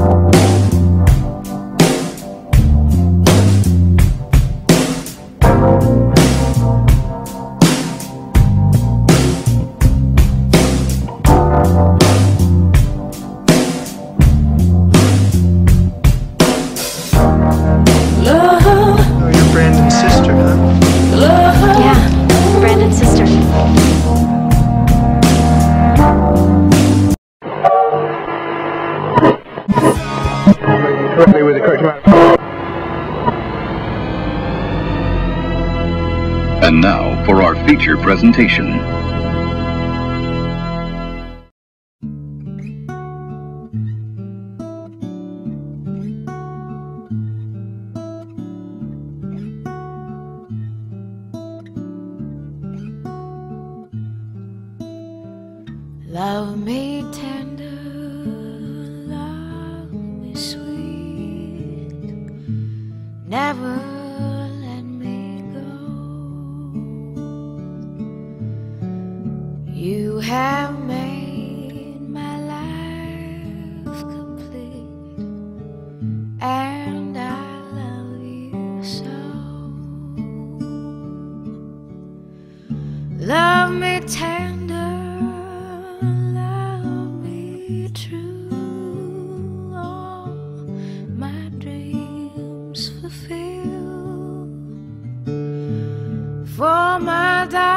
With the correct amount of... And now for our feature presentation. Love me tender, love me sweet, never let me go. You have made my life complete, and I love you so. Love me tender, love me true, all my dreams fulfill. For my darling,